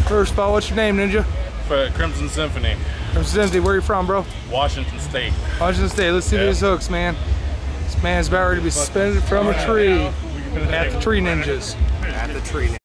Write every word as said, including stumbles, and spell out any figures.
First of all, what's your name, Ninja? For Crimson Symphony. Crimson Symphony, where are you from, bro? Washington State. Washington State. Let's see Yeah. these hooks, man. This man's about ready to be suspended from a tree at the Tree Ninjas. At the tree.